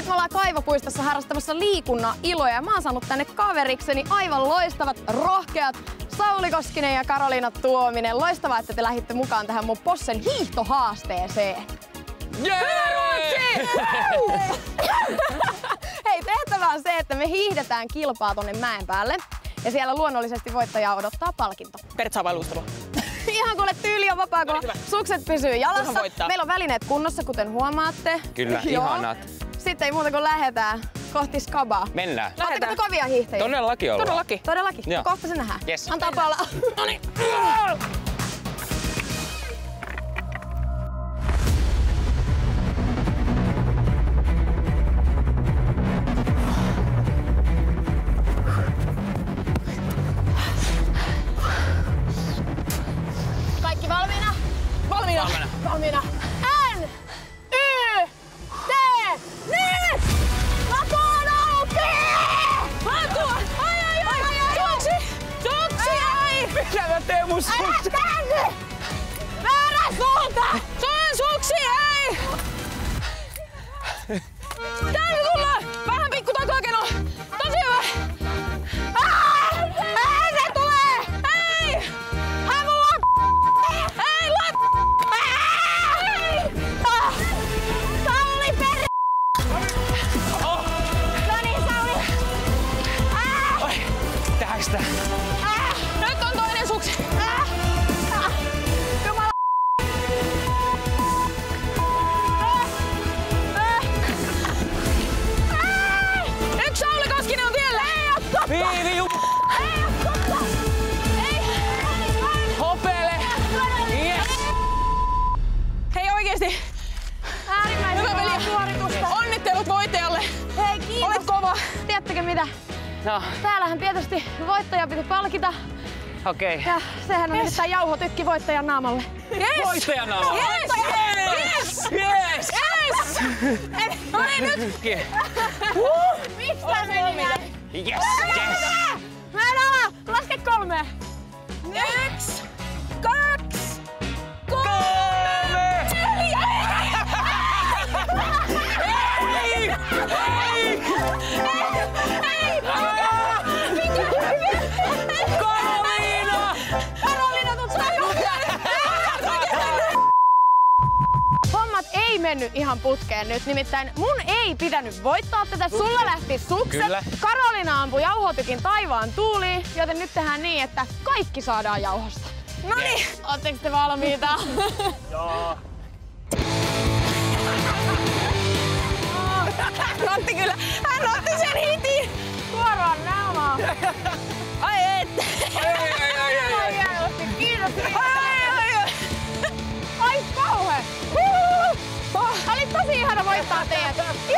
nyt me ollaan Kaivopuistossa harrastamassa liikunnan iloja ja mä oon saanut tänne kaverikseni aivan loistavat, rohkeat Sauli Koskinen ja Karoliina Tuominen. Loistavaa, että te lähditte mukaan tähän mun Possen hiihtohaasteeseen. Hyvä Ruotsi! Hei, tehtävä on se, että me hiihdetään kilpaa tonne mäen päälle. Ja siellä luonnollisesti voittajaa odottaa palkinto. Peret saa vain luistelua. Ihan kuule, tyyli on vapaa, kun sukset pysyy jalassa. Meillä on välineet kunnossa, kuten huomaatte. Kyllä, ihanat. Sitten ei muuta kuin lähdetään kohti skabaa. Mennään. Oletteko te kovia hiihtäjiä? Todellakin ollaan. Todellakin. Todellakin? Joo. Kohta se nähdään. Yes. Antaa palaa. Noniin. Kaikki valmiina? Valmiina. Valmiina. N, Y, T, nyt! Lapo on auki! Latua! Ai! Suksi! Suksi! Ai! Mitä mä teen mun Älä tänne! Väärä suunta! Se on suksi! Ei! Täällä tullaan! Vähän pikku takakeno! Tosi hyvä! Ei se tulee! Ei! Havua! Ei! Sauli per... No niin, Sauli! Oi, tehdäänkö tää? Nyt on toinen suksi! Jumala! Yksi Sauli Koskinen on tiellä! Ei oo totta! Viivi, Ei oo totta! Ei! hopele! Yes! Hei oikeesti! Äärimmäisen Hyvä kovaa veli! suoritusta! Onnittelut voittajalle! Hei, kiitos! Olet kova! Tiedättekö mitä? No, Täällähän tietysti voittaja piti palkita. okei. Ja sehän on nimittäin jauhotykki voittajan naamalle. Yes! Voittajana on! Yes! Yes! Yes! Yes! No niin nyt! Mistä meni näin? Yes! Yes! Mä en ala! Laske 3! 1, 2, 3, 4! Ei! Ei! Karoliina! Karoliina, tuut Hommat ei mennyt ihan putkeen nyt, nimittäin mun ei pitänyt voittaa tätä. Sulla lähti sukset, Kyllä. Karoliina ampui jauhotykin taivaan tuuliin, joten nyt tehdään niin, että kaikki saadaan jauhosta. Noniin, ootteko te valmiita? Joo. Otti kyllä! Hän otti sen hitin! Suoraan naamaan. Ai et! Ai hienosti, kiitos. Ai! Ai kauhe! Oli tosi ihana voittaa teidät.